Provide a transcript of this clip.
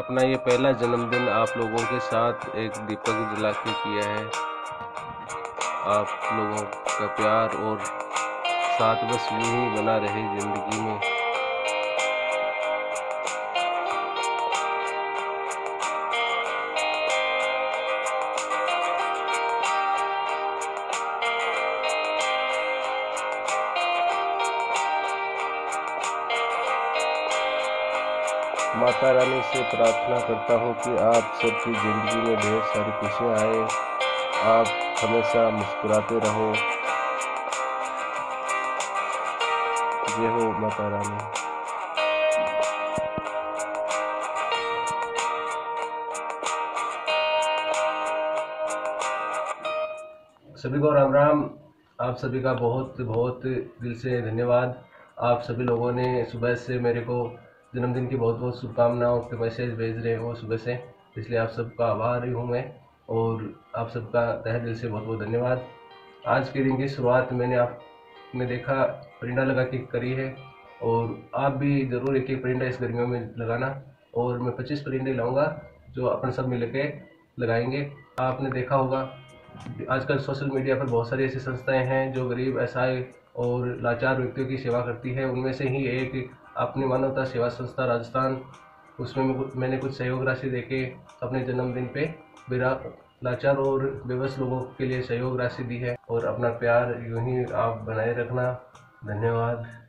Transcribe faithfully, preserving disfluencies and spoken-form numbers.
अपना ये पहला जन्मदिन आप लोगों के साथ एक दीपक जला के किया है। आप लोगों का प्यार और साथ बस यूं ही बना रहे ज़िंदगी में। माता रानी से प्रार्थना करता हूँ कि आप सबकी ज़िंदगी में ढेर सारी खुशियाँ आए, आप हमेशा मुस्कुराते रहो। जय हो माता रानी। सभी को राम राम। आप सभी का बहुत बहुत दिल से धन्यवाद। आप सभी लोगों ने सुबह से मेरे को जन्मदिन की बहुत बहुत शुभकामनाओं के मैसेज भेज रहे हो सुबह से, इसलिए आप सबका आभारी हूँ मैं और आप सबका तहे दिल से बहुत बहुत धन्यवाद। आज के दिन की शुरुआत मैंने आपने देखा परिंदा लगा के करी है और आप भी ज़रूर एक एक परिंदा इस गर्मियों में लगाना और मैं पच्चीस परिंदे लाऊंगा जो अपन सब मिल के लगाएंगे। आपने देखा होगा आजकल सोशल मीडिया पर बहुत सारी ऐसी संस्थाएं हैं जो गरीब असहाय और लाचार व्यक्तियों की सेवा करती है। उनमें से ही एक अपनी मानवता सेवा संस्था राजस्थान, उसमें मैंने कुछ सहयोग राशि देके अपने जन्मदिन पे मेरा लाचार और बेबस लोगों के लिए सहयोग राशि दी है और अपना प्यार यूं ही आप बनाए रखना। धन्यवाद।